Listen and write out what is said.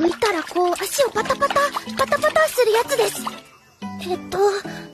見たらこう足をパタパタするやつです。